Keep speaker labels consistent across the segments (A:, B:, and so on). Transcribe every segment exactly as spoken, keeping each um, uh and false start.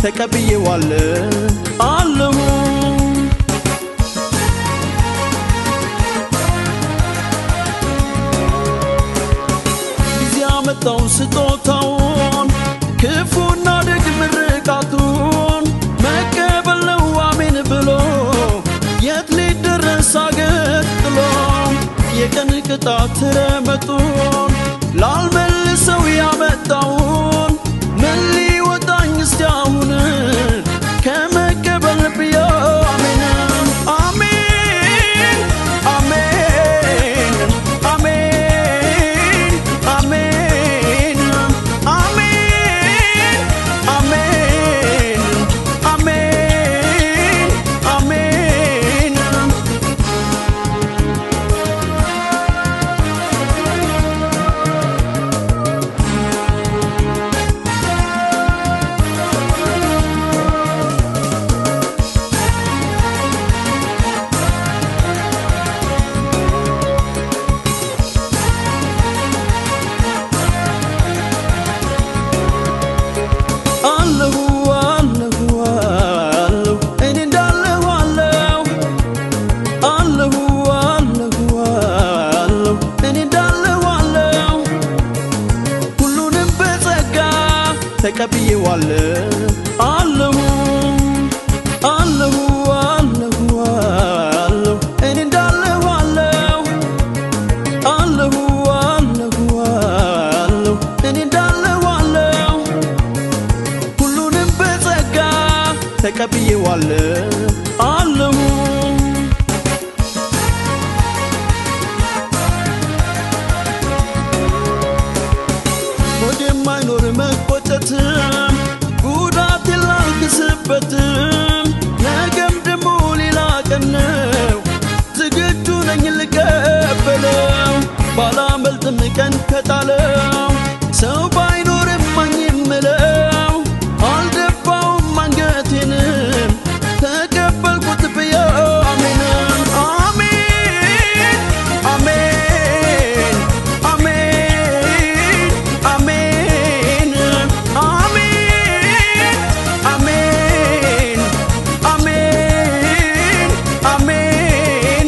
A: ተቀብዬዋለሁ አለሁ ያመጣው ስጦታውን ክፉና ደግ ምርቃቱን መቀበል ነው አሜን ብሎ የት ሊደረስ አገጥሎ የቀን ቅጣት ረመጡን ላልመልሰው ያመጣውን ምን ሊወጣኝ እስቲ አሁን ከመቀበል ብዬ አሜን አሜን አሜን አሜን አሜን አሜን አሜን አሜን አሜን ተቀብዬዋለሁ አለሁ አለሁ አለሁ አለሁ እኔ እንዳለሁ አለሁ አለሁ አለሁ አለሁ እኔ እንዳለሁ አለሁ ሁሉንም በጸጋ ተቀብዬዋለሁ አለሁ ወደማይኖር መቆጨትም ጉዳት ላልክስበትም ነገም ደሞ ሌላ ቀን ነው ዝግጁ ነኝ ልቀበለው ባላመልጥም ቀን ከጣለው ሰው ባይኖርም ማኝምለው አልደፋውም አንገቴንም ተቀበልኩት ብዬ አሜን አሜን አሜን አሜን አሜን አሜን አሜን አሜን አሜን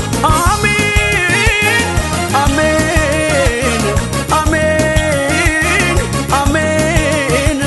A: አሜን አሜን አሜን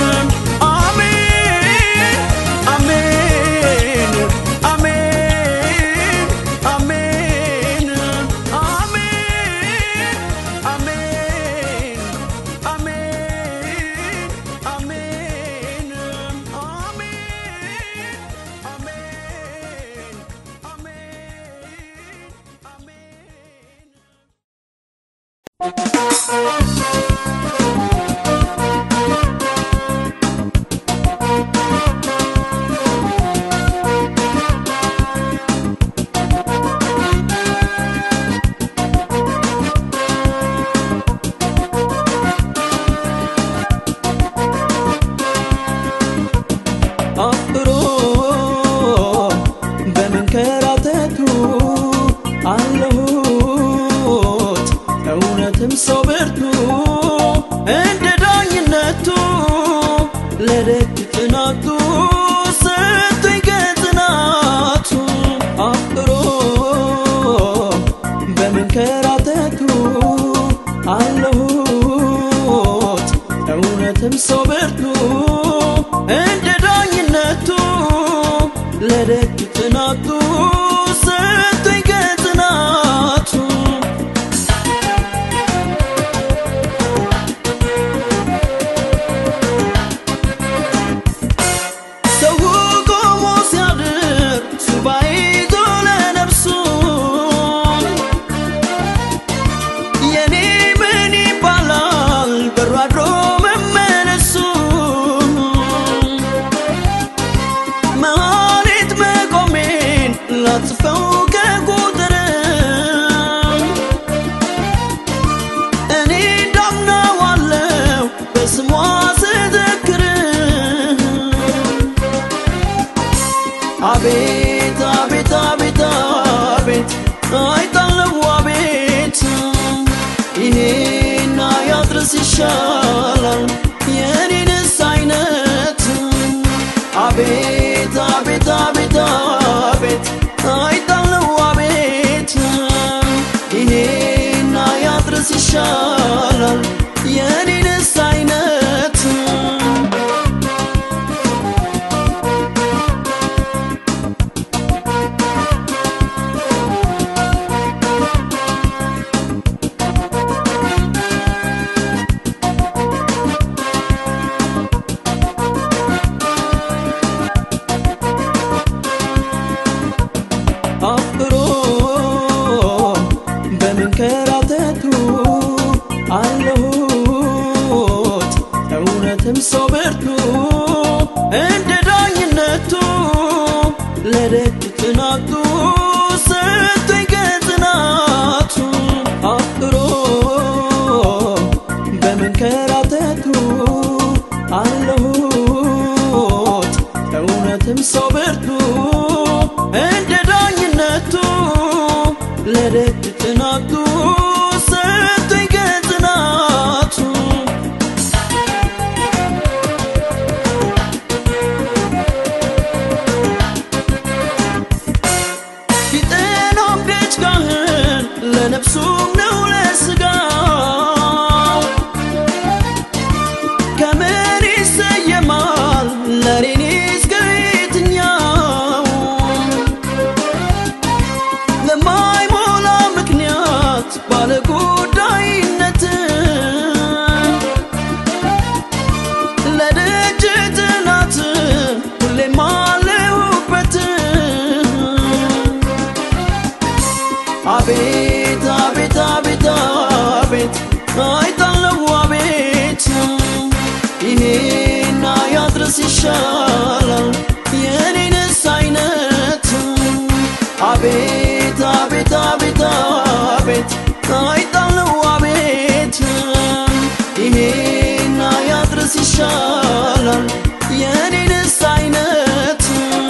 B: ይሻላል የኔንስ አይነት
A: አቤት አቤት አቤት አቤት አይጣለው አቤት ይሄና ያድርስ ይሻላል የኔንስ አይነት ሰው በርቱ እንደ ዳኝነቱ ለደግ ጥናቱ ሰጥቶኝ ከጽናቱ አፍሮ በመንከራተቱ አለሁት እውነትም ሰው በርቱ እንደ ዳኝነቱ ለደግ ጥናቱ ሰጥቶኝ ከጽናቱ ለነፍሱም ነው ለስጋው ከምን ይሰየማል ለኔስ ከየትኛው ለማይሞላ ምክንያት ባለጉዳይነት ለደጅ ጥናት ሁሌም አለሁበት አቤት አቤት አቤት አቤት አይጣለው አቤት ይሄና ያድርስ ይሻላል የኔንስ አይነት አቤት አቤት አቤት አቤት አይጣለው አቤት ይሄና ያድርስ ይሻላል የኔንስ አይነት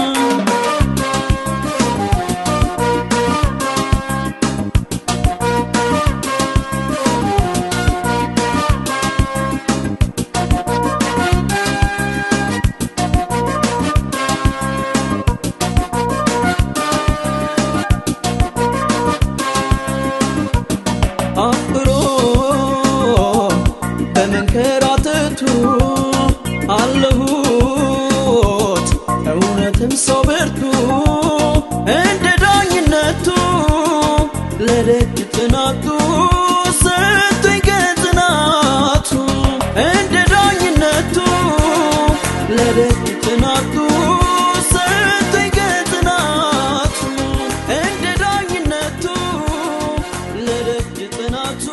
A: አለሁት እውነትም ሰው በርቱ እንደ ዳኝነቱ ለደግ ጥናቱ ሰጥቶኝ ከጽናቱ እንደ ዳኝነቱ ለደግ ጥናቱ ሰጥቶኝ ከጽናቱ እንደ ዳኝነቱ ለደግ ጥናቱ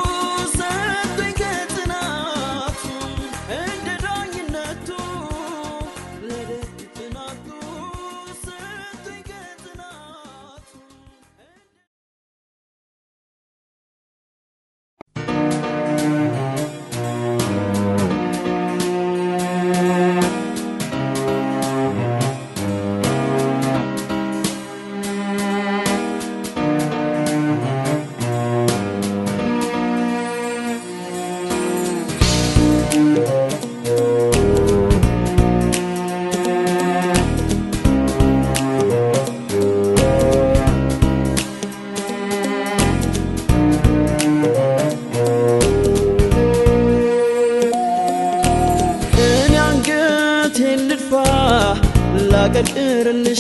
A: ላቀርቅርልሽ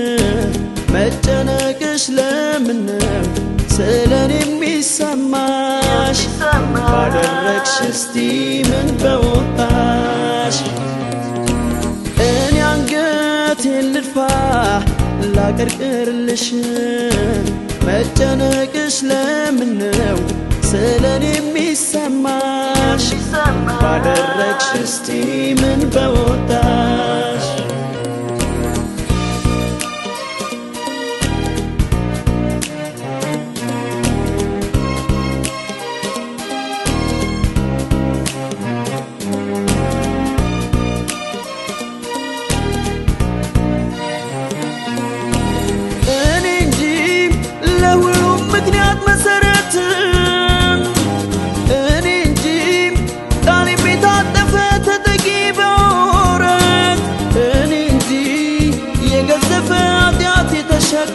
A: መጨነቅሽ ለምነው ስለኔ የሚሰማሽ ባደረግሽ እስቲ ምን በወጣሽ እኔ አንገቴን ልድፋ ላቀርቅርልሽ መጨነቅሽ ለምነው ስለኔ የሚሰማሽ ባደረግሽ እስቲ ምን በወጣሽ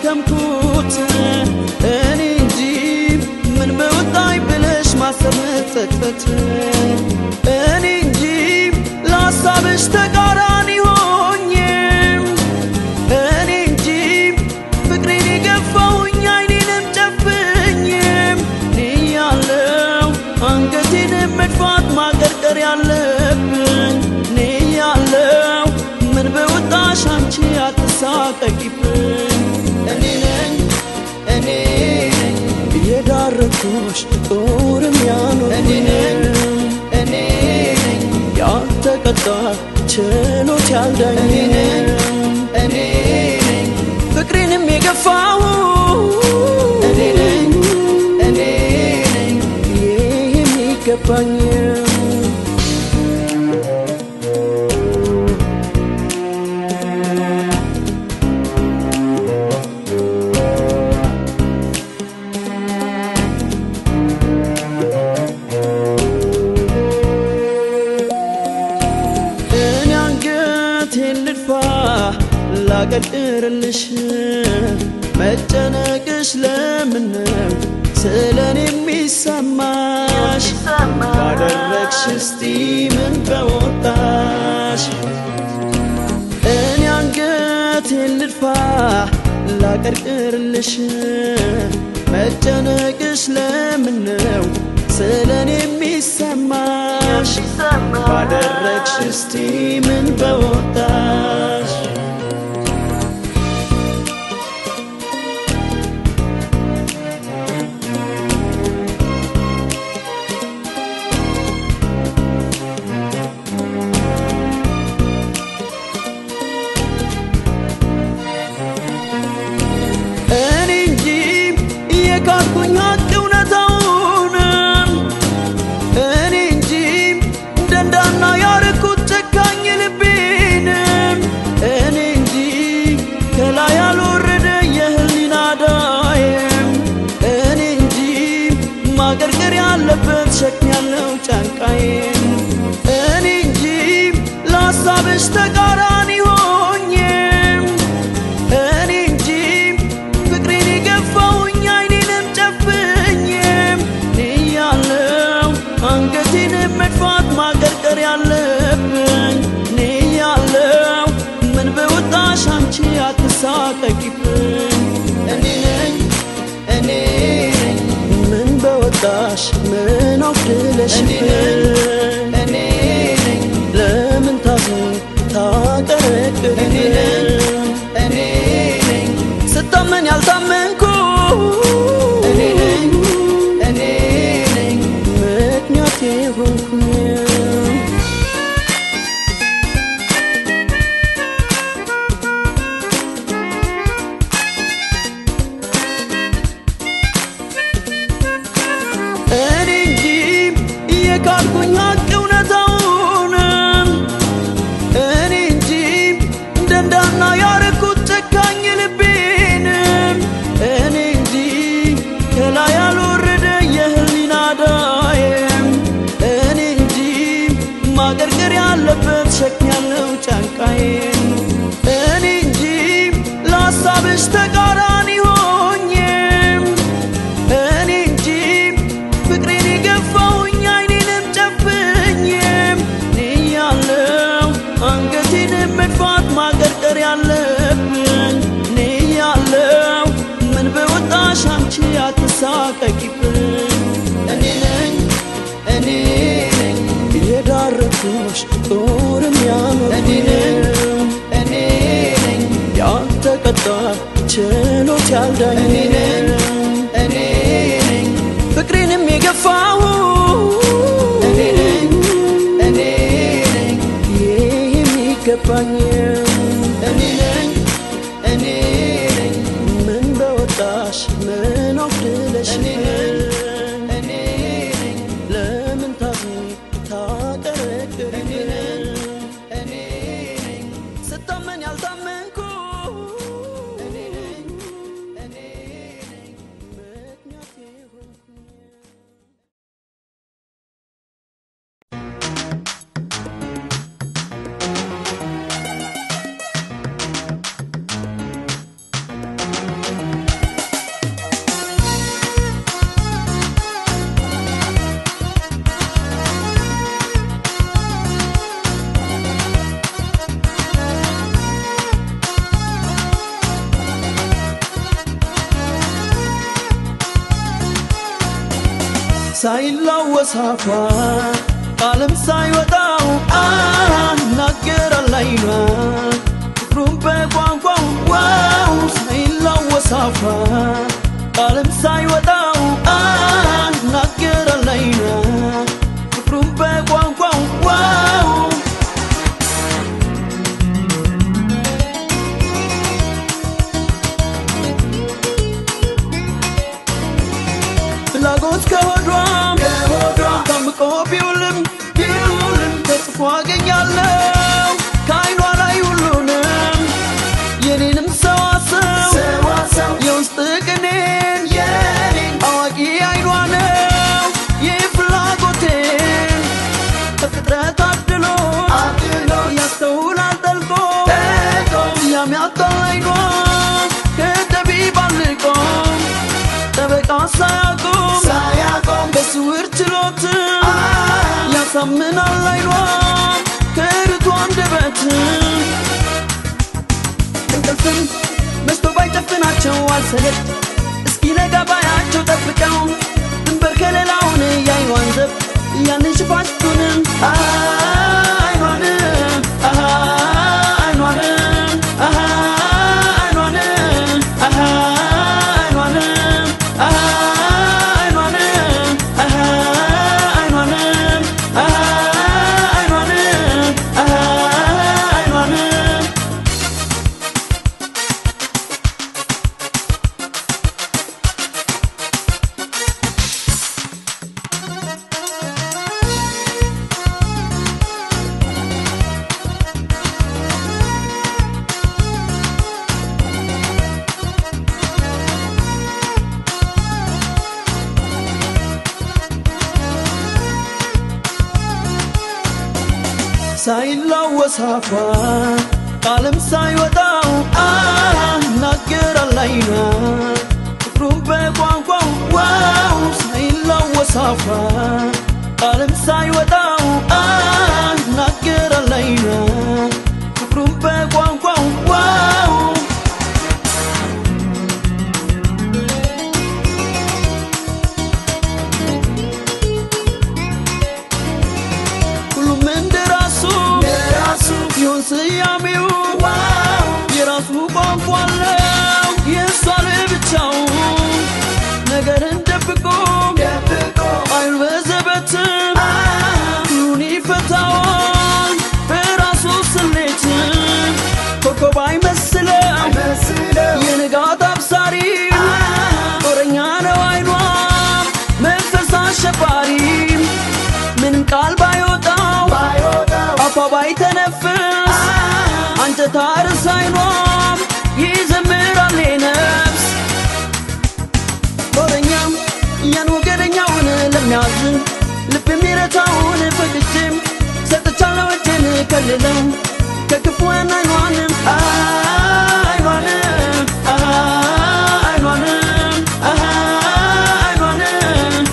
A: የተሸከምኩት እኔ እንጂ ምን በወጣኝ ብለሽ ማሰብ መጸጸት እኔ እንጂ ለሐሳብሽ ተቃራኒ ሆኜ እኔ እንጂ ፍቅሬን የገፋሁኝ አይኔንም ጨፍኜ እያለሁ አንገቴን መድፋት ማቀርቀር ያለብኝ እኔ እያለሁ ምን በወጣሽ አንቺ አትሳቀቂብኝ እኔ ነኝ እኔ ነኝ የዳረኩሽ ጦርም ያኖር እኔ ነኝ እኔ ነኝ ያልተቀጣ ችሎት ያልዳኝ እኔ ነኝ እኔ ነኝ ፍቅሬንም የገፋሁ እኔ ነኝ እኔ ነኝ የሚገባኝ ላቀርቅርልሽ መጨነቅሽ ለምነው ስለኔ የሚሰማሽ ባደረግሽ እስቲ ምን በወጣሽ እኔ አንገቴን ልድፋ ላቀርቅርልሽ መጨነቅሽ ለምነው ስለኔ የሚሰማሽ ባደረግሽ እስቲ ምን በወጣሽ የካድኩኝ ሀቅ እውነታውን እኔ እንጂ ደንዳና ያረኩት ጨካኝ ልቤንም እኔ እንጂ ከላይ ያልወረደ የህሊና ዳይም እኔ እንጂ ማቀርቀር ያለበት ሸክም ያለው ጫንቃዬም እኔ እንጂ ለሐሳብሽ ተቃራኒ ሆኜ እኔ እንጂ ፍቅሬን የገፋሁኝ አንገቴን መድፋት ማቀርቀር ያለብኝ እኔ ያለው ምን በወጣሽ አንቺ አትሳቀቂብኝ እኔ ነኝ እኔ ነኝ ምን በወጣሽ ምን አፍድለሽብኝ እኔ ነኝ ለምን ታዝኝ ታቀረቅር እኔ ነኝ እኔ ነኝ ስታመን ያልታመንኩ እኔ ነኝ እኔ ነኝ ምክንያት የሆንኩኝ እኔ እንጂ የካድኩኝ ሀቅ እውነታውን እኔ እንጂ ደንዳና ያረኩት ጨካኝ ልቤንም እኔ እንጂ ከላይ ያልወረደ የህሊና ዳይም እኔ እንጂ ማቀርቀር ያለበት ሸክም ያለው ጫንቃዬም እኔ እንጂ ለሐሳብሽ ተቃራኒ ሆኜ እኔ እንጂ ፍቅሬን የገፋሁኝ አይኔንም ጨፍኜ እኔ ያለው አንገቴን መድፋት ማቀርቀር ያለብኝ እኔ ያለው ምን በወጣሽ አንቺ አትሳቀቂብኝ እኔ ነኝ እኔ ነኝ የዳረኩሽ ጦርም ያኖር እኔ ነኝ እኔ ነኝ ያልተቀጣ ችሎት ያልዳኝ እኔ ነኝ እኔ ነኝ ፍቅሬንም የገፋሁ እኔ ነኝ እኔ ነኝ የሚገባኝ እኔ ነኝ እኔ ነኝ ምን በወጣሽ ምን አፍድለሽብኝ እኔ ነኝ ለምን ታዝኝ ታቀረቅር እኔ ነኝ እኔ ነኝ ስታመን ያልታመንኩ እኔ ነኝ እኔ ሳይላወስ አፏ ቃልም ሳይወጣው አናገራል አይኗ ፍቅሩን በቋንቋው ዋው ሳይላወስ አፏ ቃልም ሳይወጣው አናገራል አይኗ ፍቅሩን በቋንቋው ዋው ፍላጎት ከሆዷም ከምቆ ቢውልም ቢውልም ተጽፎ አገኛለሁ ከአይኗ ላይ ሁሉንም የኔንም ሰዋሰው የውስጥ ቅኔን አዋቂ አይኗ ነው የፍላጎቴን በፍጥረት አድሎ ያስተውላል ጠልቆ ያሚያጣል አይኗ ከጠቢባን ልቆ ጠበቃ ሳያቆም በስውር ችሎት ያሳምናል አይኗ ከርቱ አንደበት እንቅልፍም መስቶ ባይጨፍናቸው አልሰለች እስኪነጋ ባያቸው ጠብቀው ድንበር ከሌላውን ያይኗን ዘብ ያንን ሽፋሽቱንም አይኗንም አይኗንም አይኗንም ሳይላወስ አፏ ቃልም ሳይወጣው አናገራል አይኗ ፍቅሩን በቋንቋው ዋው ሳይላወስ አፏ ቃልም ሳይወጣው አናገራል አይኗ ፍቅሩን በቋንቋው ዋው ይሁን ስያሜው የራሱ ቋንቋ አለው የእሷ ለብቻው ነገርን ደብቆ አይን በዘበትም ሁሉን ይፈታዋል በራሱ ስሌት ኮከብ አይመስለው የንጋት አብሳሪ ጦረኛ ነው አይኗ መንፈስ አሸባሪ ምንም ቃል ባይወጣው አፏ ባይተነፍስ አንጀት አርስ አይኗም ይዘምራል ነፍስ ጦረኛም ያን ወገደኛውን ለሚያዝን ልብ የሚረታውን ፈቅጄም ሰጥቻለሁ እጄን ከልለው ከክፉን አይኗንም አይኗንም አይኗንም አይኗንም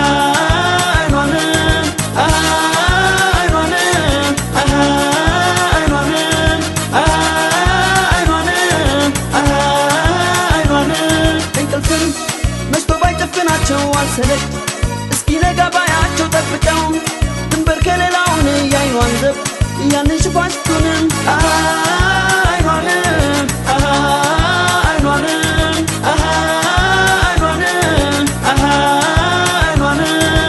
A: አልሰለች እስኪነጋ ባያቸው ጠብቀው ድንበር ከሌላውን ያይኗን ዘብ ያንን ሽፋሽቱንም አይኗንም አይኗንም አይኗንም አይኗንም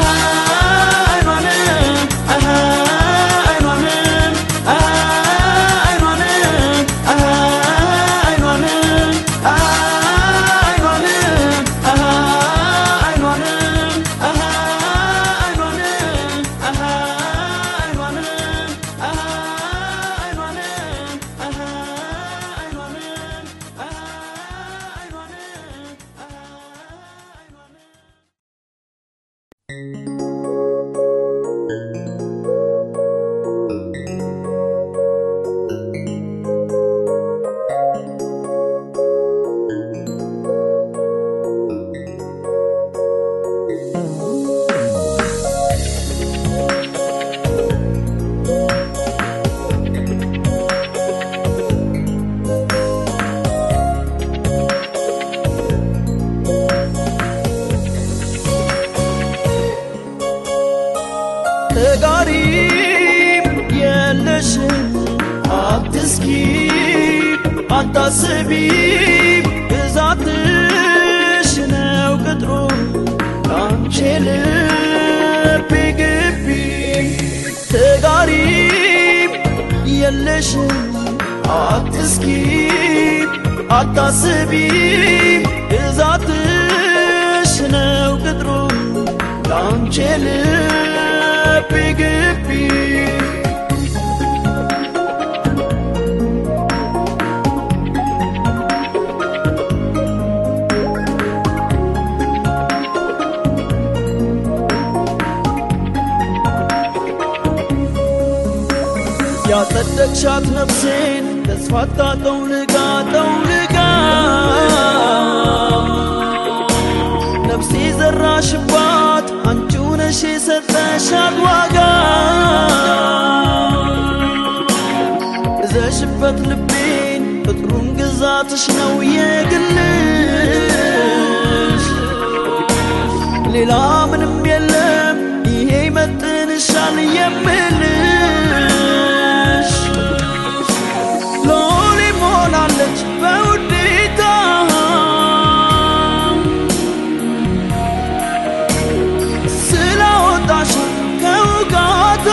A: አይኗንም አይኗንም አይኗንም አትስኪ አታስቢ ግዛትሽ ነው ቅጥሩ ላንቺ ልቤ ግቢ ተጋሪ የለሽም አትስኪ አታስቢ ግዛትሽ ነው ቅጥሩ ላንቺ ልቤ ግቢ ያጸደቅሻት ነፍሴን ተስፋታ ጠውልጋ ጠውልጋ ነፍሴ ዘራሽባት አንቺው ነሽ የሰጠሻት ዋጋ እዘሽበት ልቤን ፍጥሩን ግዛትሽ ነው የግልሽ ሌላ ምንም የለም ይሄ ይመጥንሻል የምልሽ ሎሊ ሞላለች በውዴታ ስላወጣሽ ከውጋታ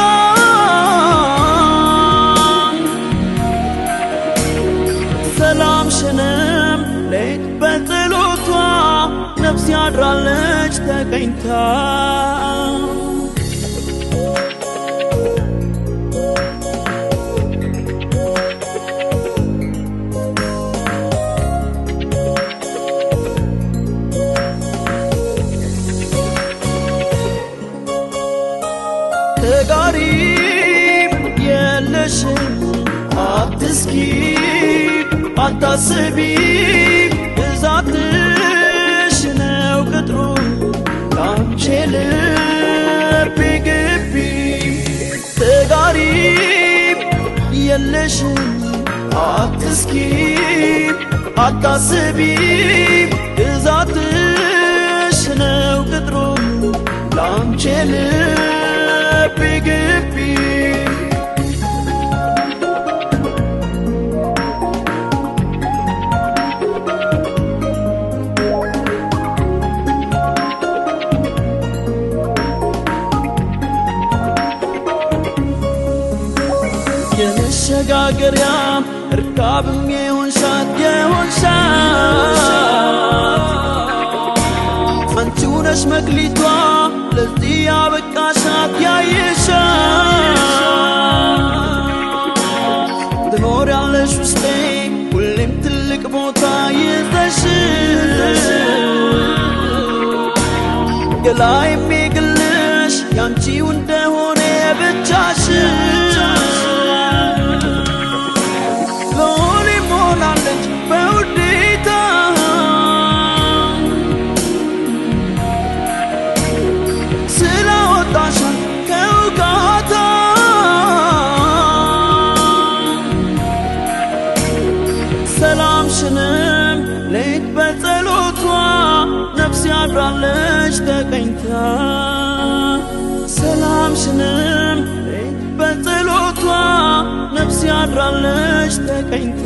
A: ሰላምሽንም ሌት በጸሎቷ ነፍስ ያድራለች ተቀኝታ ተጋሪም የለሽም አትስኪ አታስቢ ግዛትሽ ነው ቅጥሩ ላንቺ ልቤ ግቢ ተጋሪም የለሽም አትስኪ አታስቢ ግዛትሽ ነው ቅጥሩ ላንቺ ልቤ ግቢ የመሸጋገሪያም እርካብም የሆንሻት የሆንሻት አንቺው ነሽ መክሊቷ ለዚህ ያበቃሻት ያየሻት ትኖሪያለሽ ውስጤ ሁሌም ትልቅ ቦታ ይዘሽ ገላ የሚግልሽ ያንቺው እንደሆነ ብቻሽ ሎሊ ሞላለች በውዴታ ስላወጣሻት ከውጋታ ሰላምሽንም ሌት በጸሎቷ ነፍስ ያድራለች ተቀኝታ ሰላምሽንም ሌት በጸሎቷ ነፍስ ያድራለች ተቀኝታ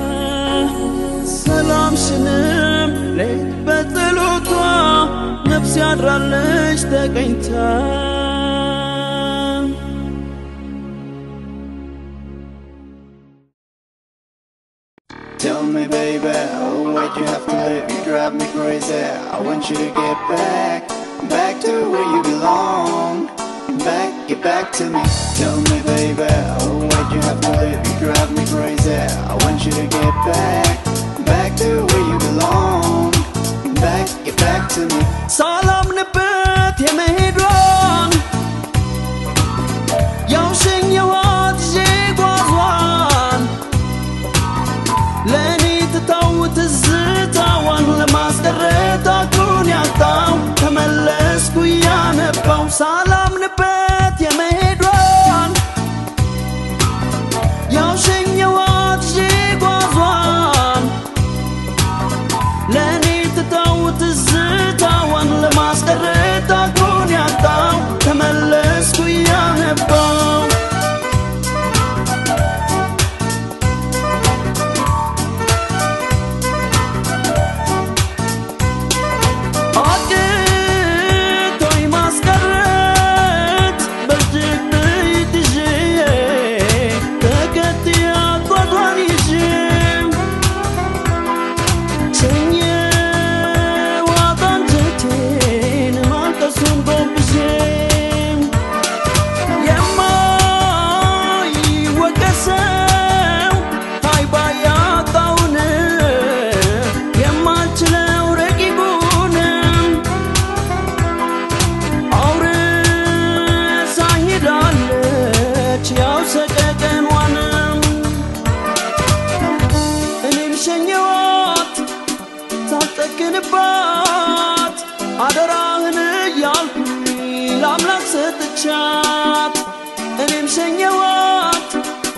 A: ሰላምሽንም ሌት በጸሎቷ ነፍስ ያድራለች ተቀኝታ
B: Tell me baby, why'd you have to leave? You drive me crazy. I want you to get back, back to where you belong. Back, get back to me. Tell me baby, why'd you have to leave? You drive me crazy. I want you to get back, back to where you belong. Back, get back to me.
A: Salam nibet yemehidron Yaw shenyawat jigwazwan Leni titawt zzitawan Lemaskarret akun yattaw Temelesku yanebaw Salam nibet yemehidron Yaw shenyawat jigwazwan Leni titawt zzitawan Lemaskarret akun yattaw Temelesku yanebaw ታጨክንባት አደራህን እያልኩኝ ለአምላክ ሰጥቻት እኔም ሸኘኋት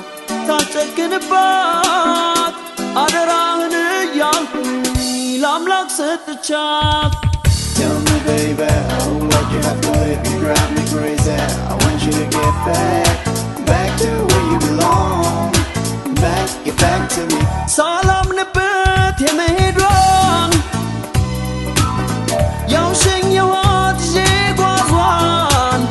A: ታጨክንባት አደራህን እያልኩኝ ለአምላክ ሰጥቻት
B: Tell me baby, why'd you have to leave me, drive me crazy? I want you to get back, back to where you belong. Back, get back to me.
A: ሳላምንበት የመሄዷን ያው ሸኘኋት ይዤ ጓዟን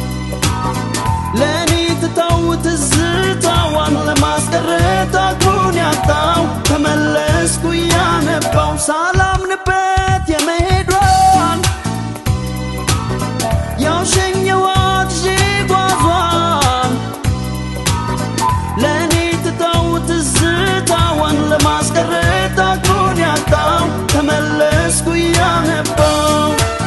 A: ለእኔ ትታው ትዝታዋን ለማስቀረት አቅሙን ያጣው ተመለስኩ እያነባው ሳላምንበት የመሄዷን ያው ሸኘኋት ይዤ ጓዟን ለእኔ ትታው ትዝታዋን ለማስቀረት አቅሙን ያጣው ተመለስኩ እያነባው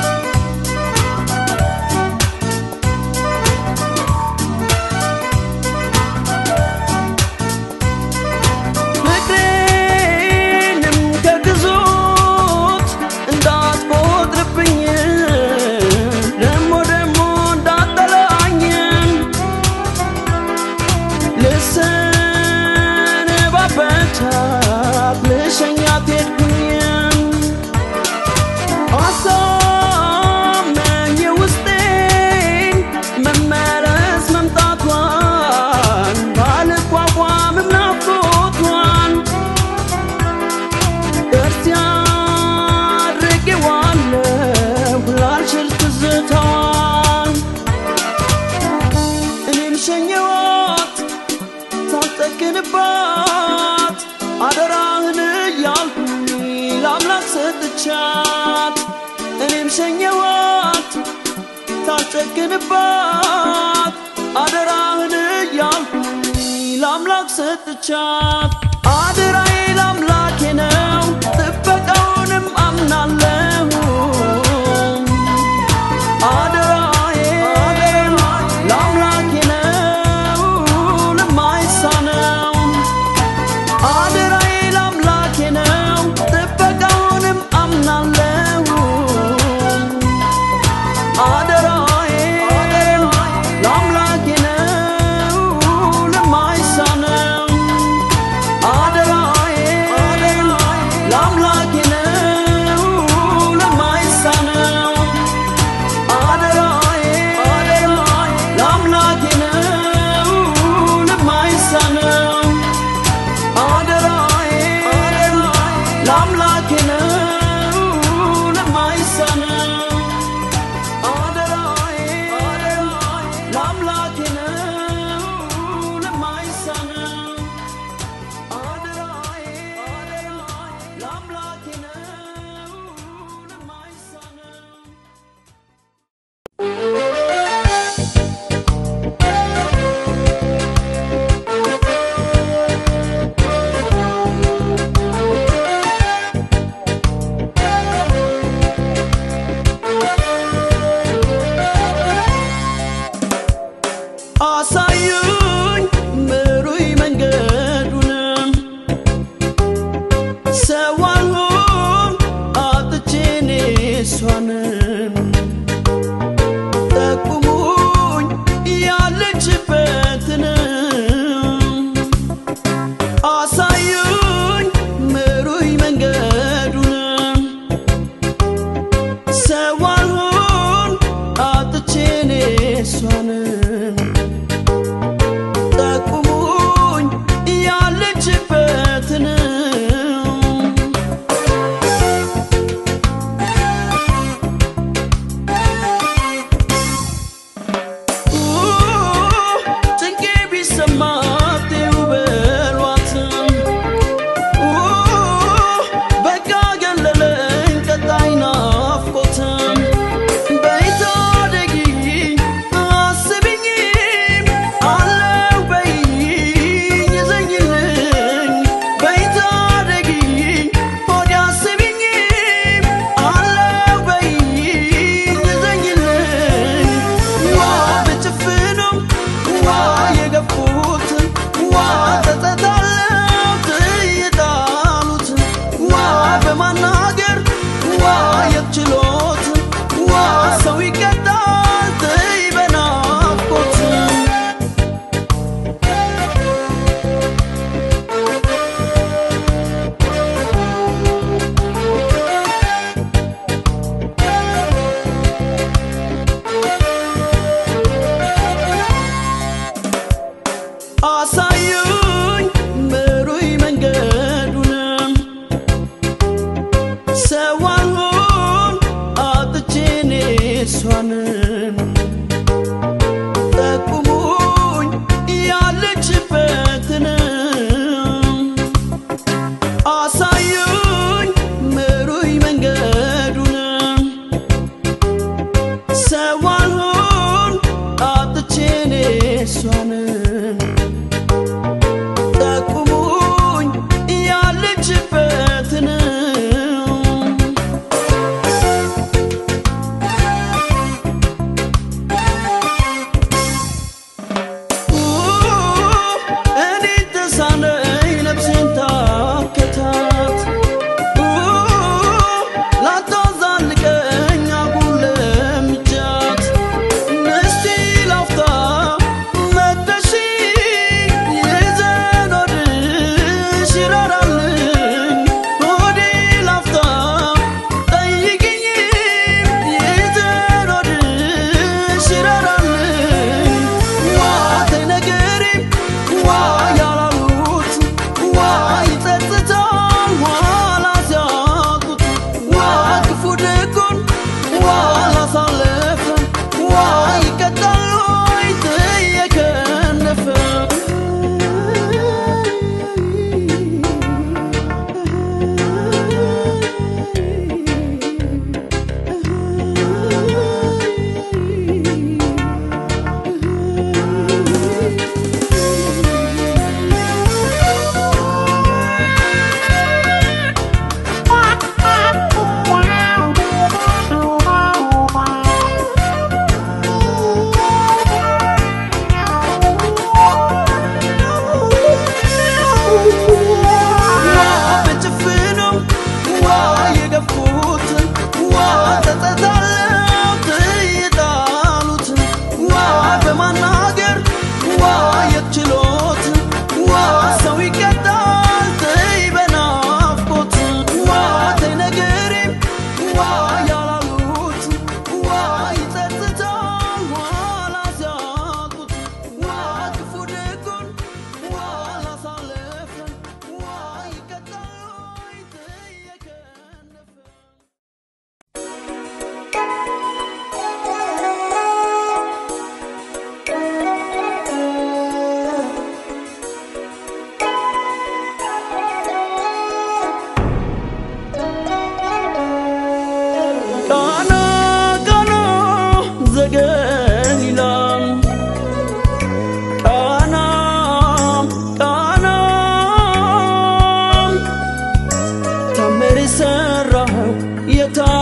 A: ፍቅሬንም ከግዞት እንዳትቆጥርብኝ ደሞ ደሞ እንዳጠላኝ ልሰነባበታት ልሸኛት ሄድኩኝ አሳመኝ ውስጤን መመለስ መምጣቷን ባልቋቋምም ናፍቆቷን ቅርስ አድርጌዋለሁ ላልችል ትዝታዋን እኔም ሸኘኋት ታጨክንባት አደራህን እያልኩኝ ለአምላክ ሰጥቻት እኔም ሸኘኋት ታጨክንባት አደራህን እያልኩኝ ለአምላክ ሰጥቻት አደራዬ ለአምላኬ ነው ጥበቃውንም አምናለሁ አደራዬ ለአምላኬ ነው ለማይሳነው አደራዬ ለአምላኬ ነው ጥበቃውንም አምናለሁ አደራዬ ለአምላኬ ነው ለማይሳነው አደራዬ ለአምላኬ ነው ለማይሳነው አደራዬ ለአምላኬ ነው ለማይሳነው አደራዬ ለአምላኬ ነው ለማይሳነው አደራዬ ለአምላኬ ነው ለማይሳነው አደራዬ ለአምላኬ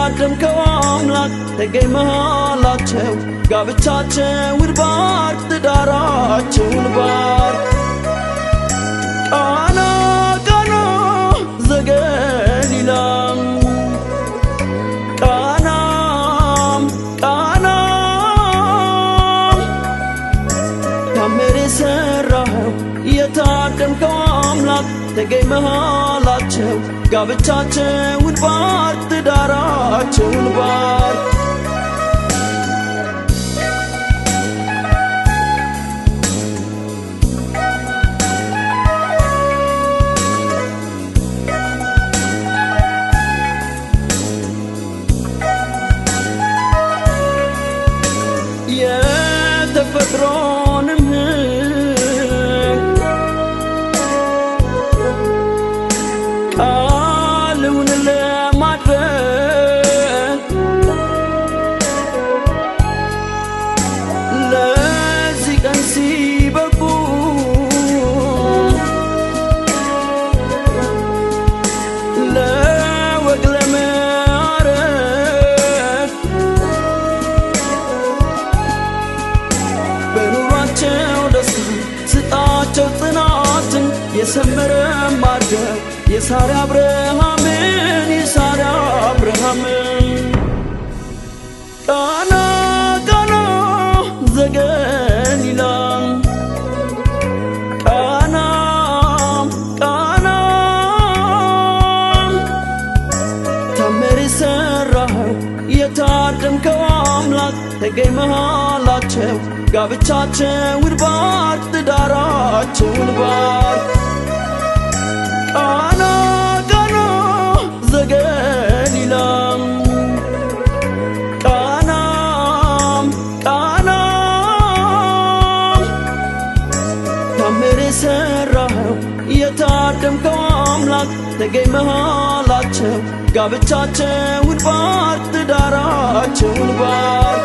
A: የታደምከው አምላክ ተገኝ መሃላቸው ጋብቻቸውን ባርክ ትዳራቸውን ባርክ ቃና ቃና ዘገሊላ ቃናም ቃናም ታምር የሠራኸው የታደምከው አምላክ ተገኝ መሃላቸው ጋብቻቸውን ባርክ ትዳራቸውን ባርክ የተፈጥሮንም ቃሉን ለማድረግ ለዚህ ቀን ሲበቁ ለወግ ለማዕረግ በኑሯቸው ደስታ ስጣቸው ጽናትን የሰመረ ማድረግ የሳራ አብርሃምን የሳራ አብርሃምን ቃና ቃና ዘገሊላ ቃናም ቃናም ታምር የሠራኸው የታደምከው አምላክ ተገኝ መሃላቸው ጋብቻቸውን ባርክ ትዳራቸውን ባርክ ቃና ቃና ዘገሊላ ቃናም ቃናም ታምር የሠራኸው የታደምከው አምላክ ተገኝ መሃላቸው ጋብቻቸውን ባርክ ትዳራቸውን ባርክ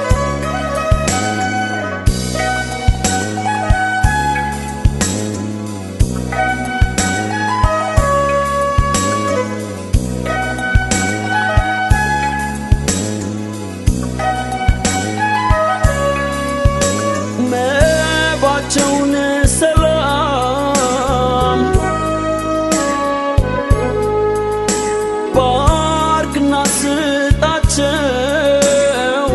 A: መባቸውን ሰላም ባርክና ስጣቸው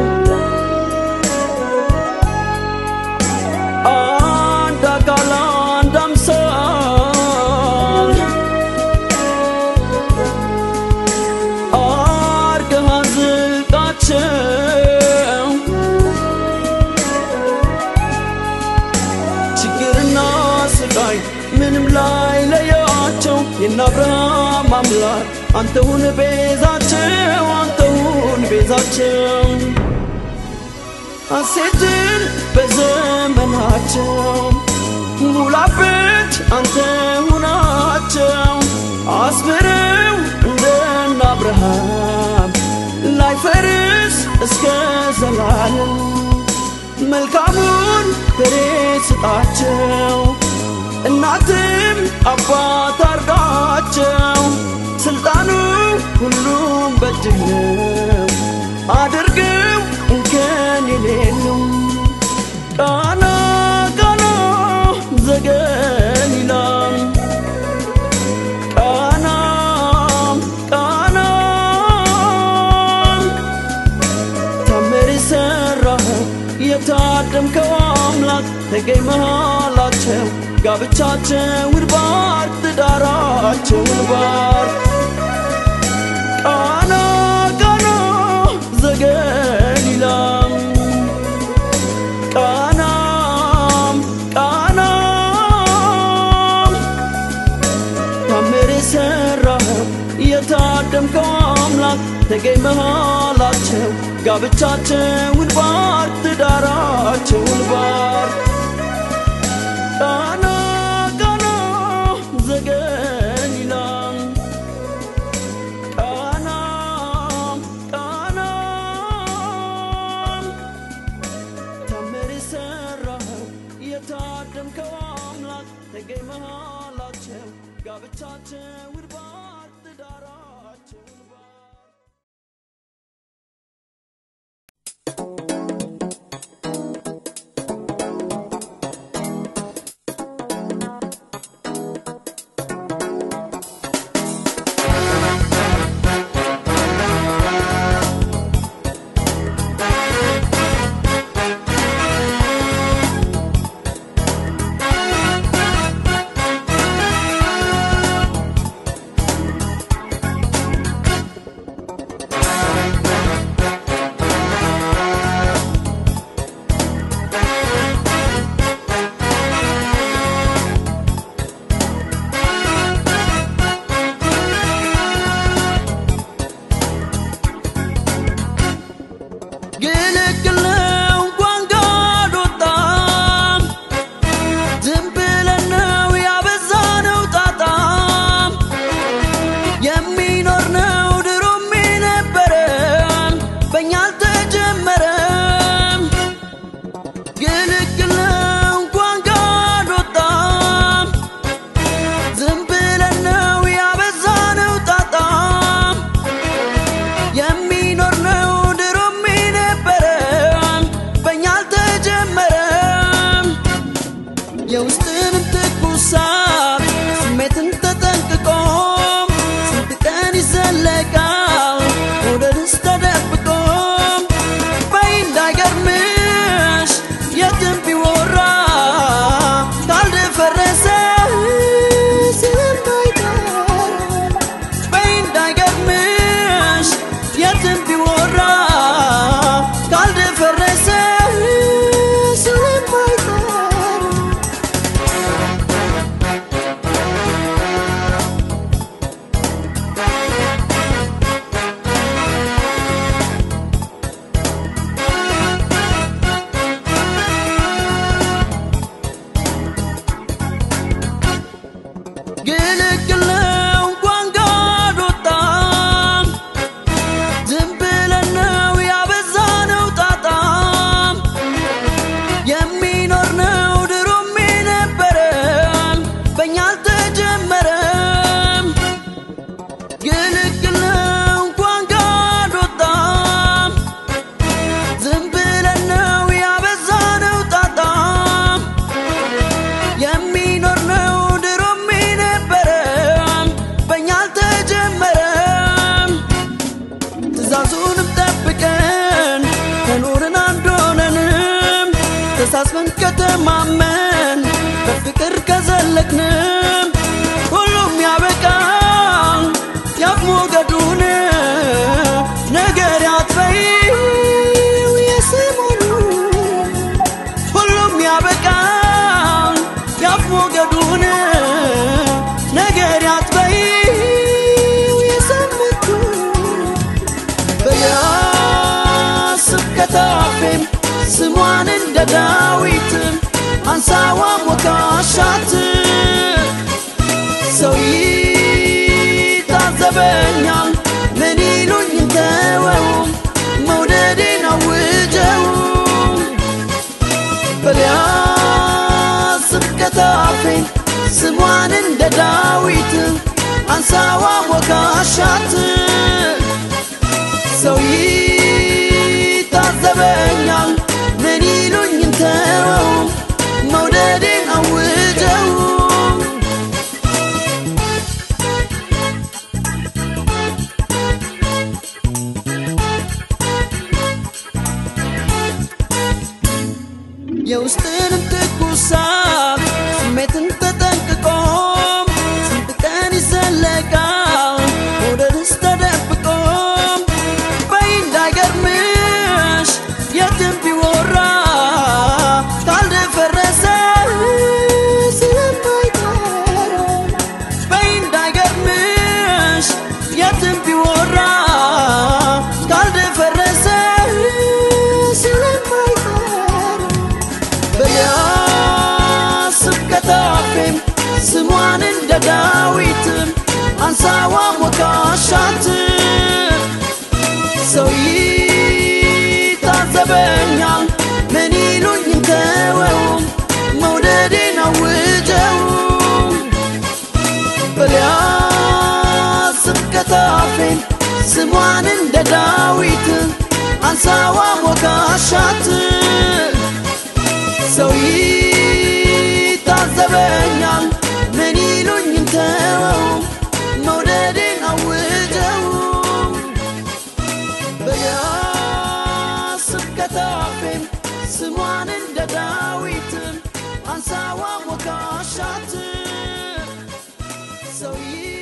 A: አንድ አካል አንድ አምሳል አርገህ አዝልቃቸው ችግርና ስቃይ ምንም ላይ ለያቸው የእነ አብርሃም አምላክ አንተሁን ቤዛቸው አንተሁን ቤዛቸው ሐሴትን በዘመናቸው ሙላበት አንተ ሁናቸው አስምረው እንደነ አብርሃም ላይፈርስ እስከ ዘላለም መልካሙን ፍሬ ስጣቸው እናትም አባት አርጋቸው ስልጣኑ ሁሉም በእጅህ ነው አድርገው እንከን የሌለው ቃና ቃና ዘገሊላ ቃናም ቃናም ታምር የሠራኸው የታደምከው አምላክ ተገኝ መሃላቸው ጋብቻቸውን ባርክ ትዳራቸውን ባርክ ቃና ቃና ዘገሊላ ቃናም ቃናም ታምር የሠራኸው የታደምከው አምላክ ተገኝ መሃላቸው ጋብቻቸውን ባርክ ትዳራቸውን ባርክ ቃና ቃና ዘገሊላ ቃናም ቃናም ታምር የሠራኸው የታደምከው አምላክ ተገኝ መሃላቸው ጋብቻቸውን ባርክ ትዳራቸውን የሚኖር ነው ድሮም የነበረ በእኛ አልተጀመረም ግልግል ነው እንኳን ካልወጣም ዝም ብለን ነው ያበዛነው ጣጣ የሚኖር ነው ድሮም የነበረ በእኛ አልተጀመረም የውስጥን ትኩሳት ስሜትን ተጠንቅቆ ስንት ቀን ይዘለቃል ወደድስ ተደብቆ በይ እንዳይገርምሽ የትም ቢወራ ካልደፈረሰ ስለማይቀር በይ እንዳይገርምሽ የትም ቢወራ ካልደፈረሰ ግልግል ነው እንኳን ካልወጣም ዝም ብለን ነው ያበዛነው ጣጣ የሚኖር ነው ድሮም የነበረ በእኛ አልተጀመረም ግልግል ነው እንኳን ካልወጣም ዝም ብለን ነው ያበዛነው ጣጣ የሚኖር ነው ድሮም የነበረ በእኛ አልተጀመረም ትእዛዙንም ጠብቀን ከኖርን አንድ ሆነንም ተሳስበን ከተማመን በፍቅር ከዘለቅንም ሁሉም ያበቃል ያፍ ሞገዱን ነገር ያትበይው የሰሞኑ ሁሉም ያበቃል ያፍ ሞገዱን ነገር ያትበይው የሰሙቱ በያስብ ከታፌም ስሟን እንደ ዳዊት አንሳዋ ሞካሻት ሰው ይታዘበኛል ምን ይሉኝ ተወው መውደዴን አውጀው በያስብ ከታፌም ስሟን እንደ ዳዊት አንሳዋ ሞካሻት ሰው ይታዘበኛል ምን ይሉኝ ተወው መውደዴን አውጀው የውስጥንም ትኩሳት ስሜትን ተጠንቅቆ ስንት ቀን ይዘለቃል ወደድስ ተደብቆ በይ እንዳይገርምሽ የትም ቢወራ ካልደፈረሰ ስለማይቀር በይ እንዳይገርምሽ የትም ቢወራ ካልደፈረሰ ስለማይቀር በያስብ ከታፌም ስሟን እንደ ዳዊት አንሳዋ ሞካሻት ሰው ይታዘበኛል ምን ይሉኝ ተወው መውደዴን አውጀው በያስብ ከታፌም ስሟን እንደ ዳዊት አንሳዋ ሞካሻት ሰው ይታዘበኛል ምን ይሉኝ ተወው መውደዴን አውጀው በያስብ ከታፌም ስሟን እንደ ዳዊት አንሳዋ ሞካሻት ሰው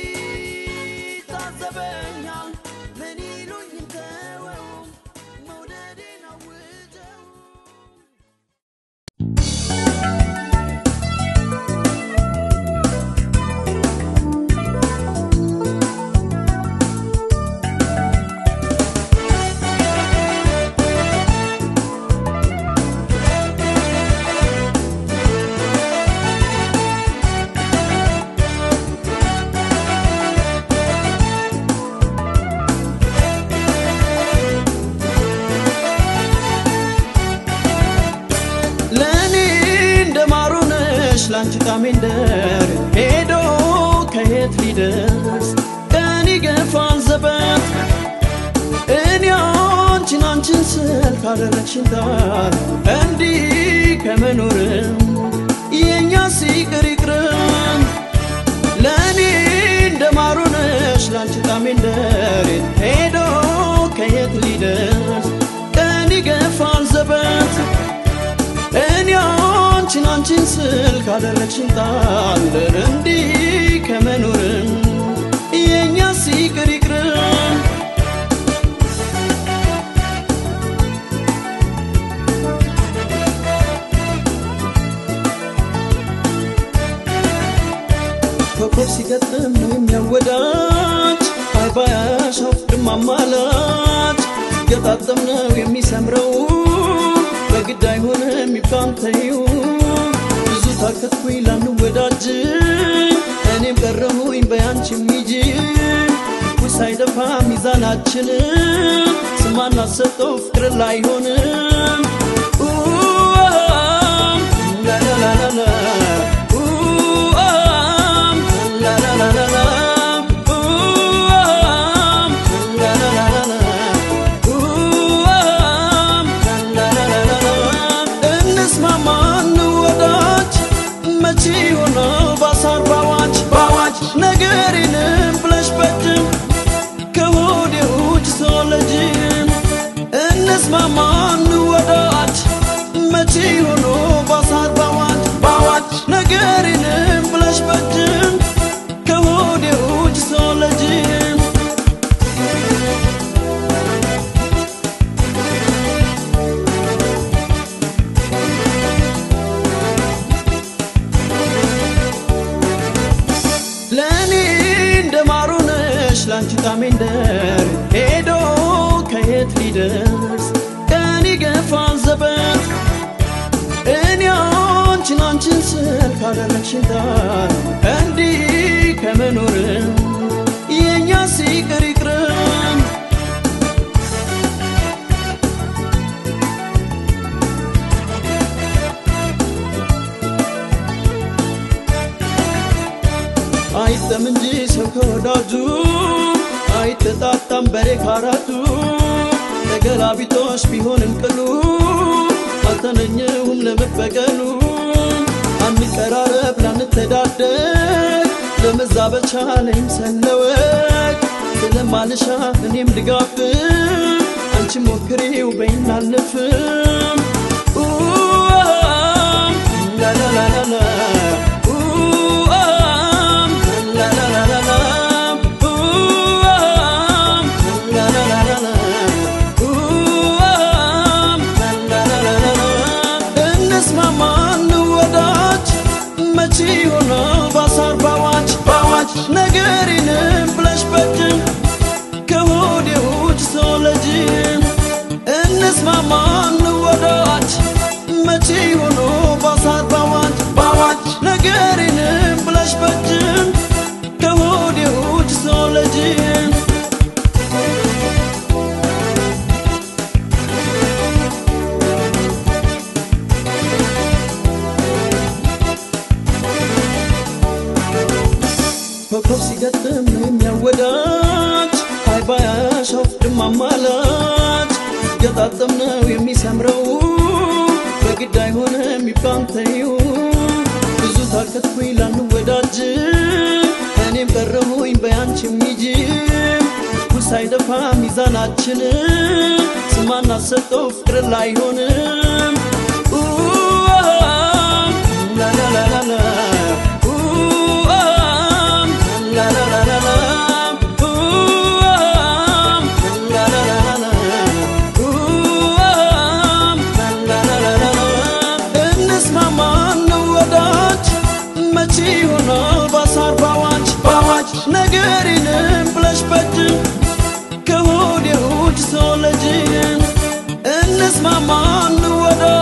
A: ይታዘበኛል ምን ይሉኝ ተወው መውደዴን አውጀው ላንቺ ጣሜንደር ሄዶ ከየት ሊደርስ ቀን ይገፋል ዘበት እኔ አንቺን አንቺን ስል ካደረግሽኝ ጣር እንዲህ ከመኖርም የኛ ሲቅር ይቅርም ለኔ እንደማሩ ነሽ ላንቺ ጣሜንደር ሄዶ ከየት ሊደርስ ቀን ይገፋል ዘበት እኔ አንቺን አንቺን ስል ካደረግሽኝ ጣር እንዲህ ከመኖርም የኛ ሲቅር ይቅርም ኮኮብ ሲገጥም የሚያወዳጅ አይባያሽ አፍድም አማላጅ ገጣጥም ነው የሚሰምረው በግድ አይሆንም ይባንተዩ ብዙ ታከትኩኝ ላንወዳጅ እኔም ቀረሁኝ በያንቺ ሚጂ ሳይደፋ ሚዛናችን ስማና ሰጠው ፍቅር ላይ ሆንም ላ ላ ላ ላ ነገሬንም ብለሽ በጅም ከሆዴ ውጭ ሶለጅም እንስማማ እንወዳጅ መቼ ሆኖ ባሳር ባዋጅ ባዋጅ ነገሬንም ብለሽ በጅም ከሆዴ ውጭ ሶለጅም ላንቺ ጣሜንደር ሄዶ ከየት ሊደርስ ቀን ይገፋል ዘበት እኔ አንቺን አንቺን ስል ካደረግሽኝ ጣር እንዲህ ከመኖርም የኛ ሲቅር ይቅርም አይተም እንጂ ሰው ከወዳጁ አይተጣጣም በሬ ካራቱ ነገራቢቶሽ ቢሆንም ቅሉ አልተነኘሁም ለመበቀሉ አንቀራረብ ላንተዳደግ ለመዛበቻ ለይምሰለወቅ ስለማልሻ እኔም ድጋፍ አንቺ ሞክሪው በይናልፍም ላ ላ ላ ላ ነገሬንም ብለሽ በጅም ከሆዴ ውጭ ሶለጅም እንስማማ እንወዳጅ መቼ ሆኖ ባሳር ባዋጅ ባዋጅ ነገሬንም ብለሽ በጅም ከሆዴ ውጭ ሶለጅም ኮኮብ ሲገጥም የሚያወዳጅ አይባያሽ አፍድም አማላጅ ገጣጥም ነው የሚሰምረው በግድ አይሆንም ይባንተዩ ብዙ ታከትኩኝ ላንወዳጅ እኔም ቀረሁኝ በያንቺ ሚጂ ሳይደፋ ሚዛናችን ስማና ሰጠው ፍቅር ላይ ሆንም ላ ላ ላ ላ ነገሬንም ብለሽ በጅም ከሆዴ ውጭ ሶለጅም እንስማማ እንወዳጅ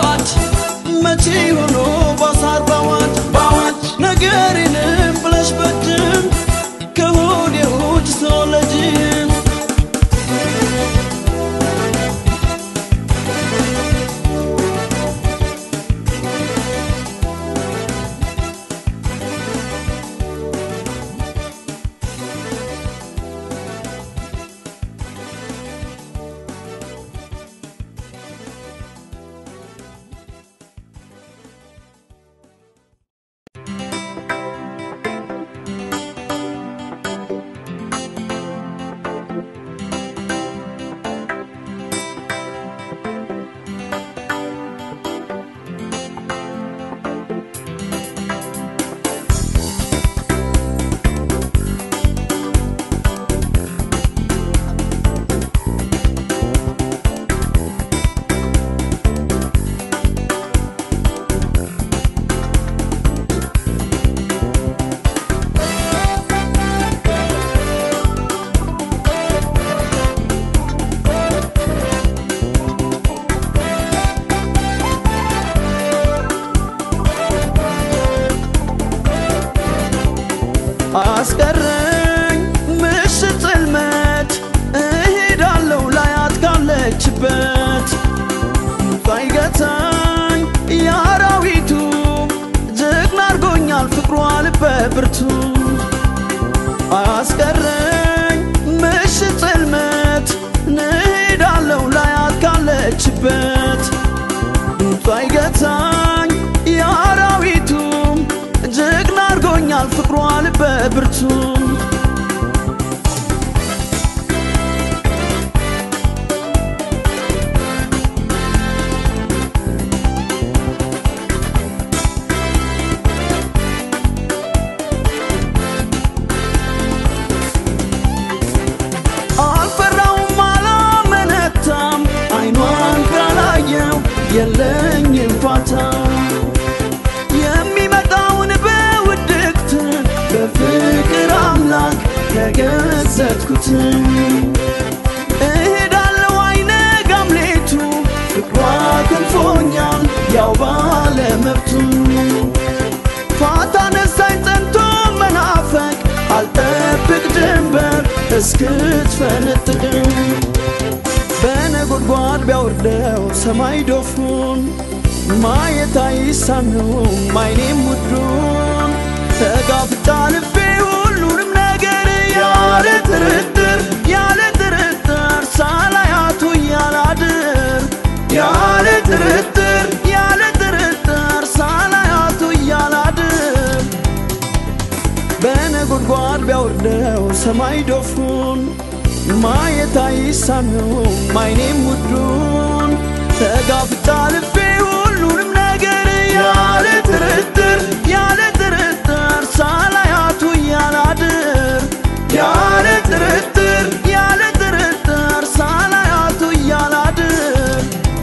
A: በብርቱ አልፈራውም አላመነታም አይኗን ካላየው የለኝም ፋታ የሚመጣውን በውድቅት በፍቅር አምላክ ተገዘትኩት እሄዳለሁ አይነጋም ሌቱ ፍቅሯ ክንፎኛል ያው ባለመብቱ ፋታ ነሳኝ ጸንቶ መናፈቅ አልጠብቅ ድንበር እስክትፈነጥቅ በነጎድጓድ ቢያወርደው ሰማይ ዶፉን ማየት አይሳነውም አይኔም ውዱን ተጋፍጣ ልቤ ሁሉንም ነገር ያለ ጥርጥር ያለ ጥርጥር ሳላያቱ ያላድር ያለ ጥርጥር ያለ ጥርጥር ሳላያቱ ያላድር በነጎድጓድ ቢያወርደው ሰማይ ዶፉን ማየት አይሳነውም አይኔም ውዱን ተጋፍጣ ልቤ ሁሉንም ነገር ያለ ጥርጥር ያለ ጥርጥር ሳላያቱ ያላድር ያለ ጥርጥር ያለ ጥርጥር ሳላያቱ ያላድር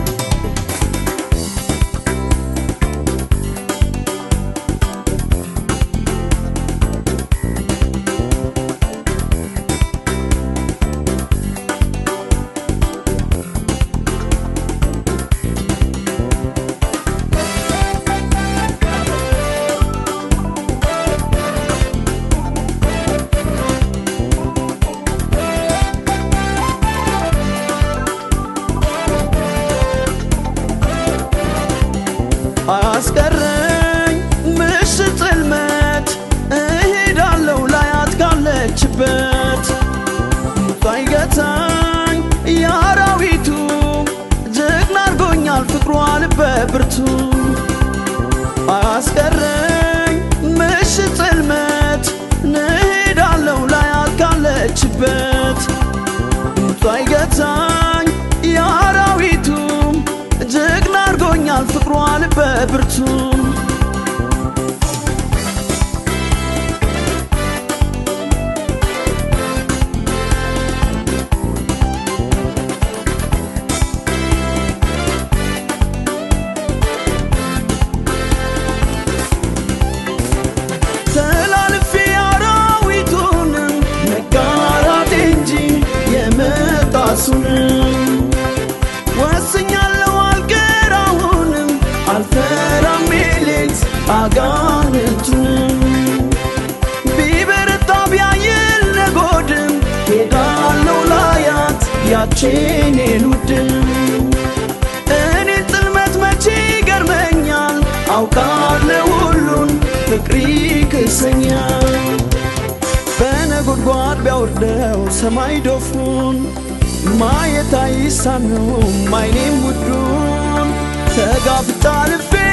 A: አያስቀረኝ ምሽት ጽልመት እሄዳለሁ ላያት ካለችበት ሳይገታኝ የአራዊቱ ጀግና አርጎኛል ፍቅሯ ልበ ብርቱ አያስቀረኝ ምሽት ጽልመት እሄዳለሁ ላያት ካለችበት ሳይገታኝ የአራዊቱ ጀግና አርጎኛል ፍቅሯ ልበ ብርቱ ተላልፌ አራዊቱን መጋራት እንጂ የመጣሱን ወስኛለሁ አልቀራሁንም አልፈራም ሌሊት አጋንንቱን ቢበረታ ቢያይል ነጎድም ሄዳለሁ ላያት ያቼኔን ውድም እኔን ጽልመት መቼ ይገርመኛል አውቃለሁ ሁሉን ፍቅሪ ክሰኛል በነጎድጓድ ቢያወርደው ሰማይ ዶፉን ማየት አይሳነውም አይኔም ውዱን ተጋፍጣ ልቤ